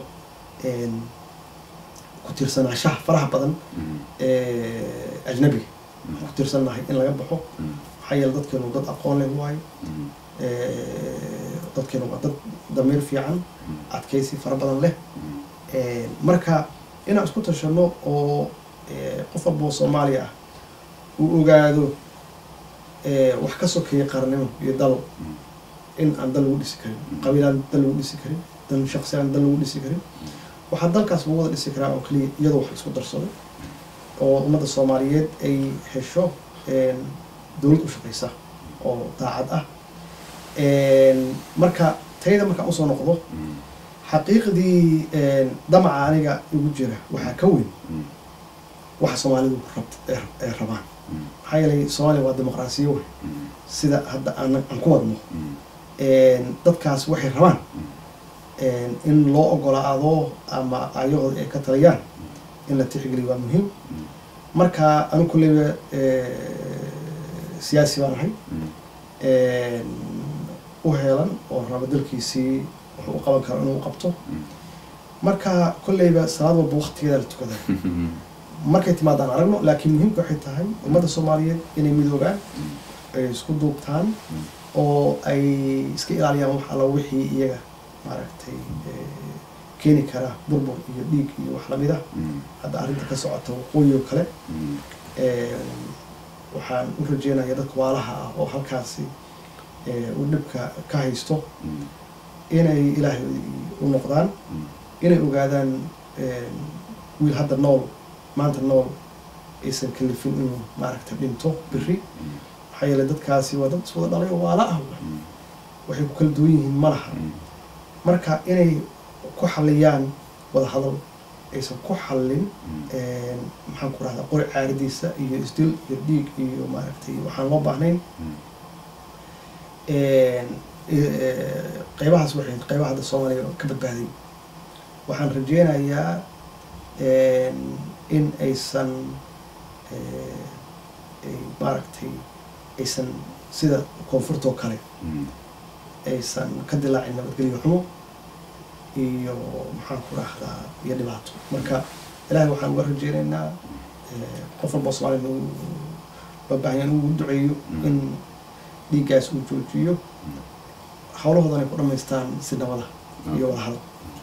ku tiirsanaanshaha faraha badan ajnabiga ku tiirsanahay in laga baxo maxaa yeelay dadkeenu dad aqoon leh waayo dadkeenu waa dad damiir fiican adkaysi fara badan leh marka inaan isku tashano oo qof walba Soomaali ah uu ogaado wax ka sokeeya qaranimo iyo dal in aan dal lagu dhisi karin qabiilaan dal lagu dhisi karin dan shakhsiyaan dal lagu dhisi karin waxaa dalkaas lagu wada dhisi karaa oo kaliya iyadoo wax isku darsaday oo ummadda Soomaaliyeed ay hesho dawlad u shaqeysa oo daacad ah marka tayada marka u soo noqdo xaqiiqdii damaca aniga ugu jira waxa ka weyn waxa Soomaalidu rabaan maxaa yeelay Soomaaliya waa dimuqraasiyo wey sida hadda aan ku wadno dadkaas waxay rabaan in loo ogolaado ama ayagooda ay ka taliyaan in la tixgeliyo waa muhiim marka anu kulleyba siyaasi baan ahay u heelan oo raba dalkiisii wuxuu u qaban karo inuu qabto marka kulleyba salaad walba waqtigeeda la tukadaa markay timaadaan aragno laakiin muhiimka waxay tahay ummadda Soomaaliyeed inay midoogaan ay isku duubtaan oo ay iska ilaaliyaan wax alla wixii iyaga maaragtay keeni kara burbur iyo dhiig iyo wax lamid ah hadda arrinta ka socota waqooyi kale waxaan u rajeynayaa dadka waalaha ah oo halkaasi u dhibka ka haysto inay ilaahay u noqdaan inay ogaadaan wiil hadda nool maanta nool aysan kalifin inuu maaragtay dhinto biri maxaa yeelay dadkaasi waa dad iswada dhalay oo waala ah waxay ku kala duwan yihiin malaha marka inay ku xaliyaan wada hadal aysan ku xallin maxaan ku rahdaa qori caaridiisa iyo isdil iyo dhiig iyo maaragtay waxaan loo baahnayn qaybahaas waxay qaybaha hadda Soomaaliya ka badbaaday waxaan rajeynayaa in aysan maaragtay aysan sida koonfurta oo kale aysan ka dilaacin nabadgelyo xumo iyo maxaan ku rahdaa iyo dhibaato marka ilaahay waxaan uga rajeynaynaa qof walba Soomaali loo baahan yahay inuu duceeyo in dhiiggaas uu joojiyo hawlahoodana ku dhamaystaan si nabada iyo wada hadal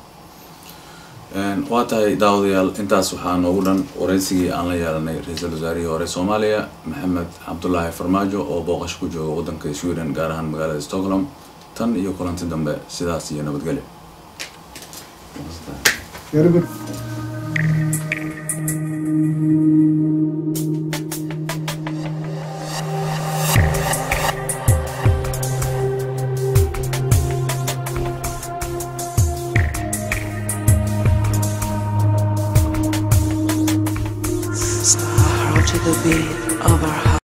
waa tahay daawadayaal intaas waxaa noogu dhan waraysigii aan la yeelanay ra-iisul wasaarihii hore Soomaaliya Maxamed Cabdullaahi Farmaajo oo booqasho ku jooga waddanka Sweden gaar ahaan magaalada Stockholm tan iyo kulanti dambe sidaas iyo nabadgelyo. Very good. To the beat of our heart.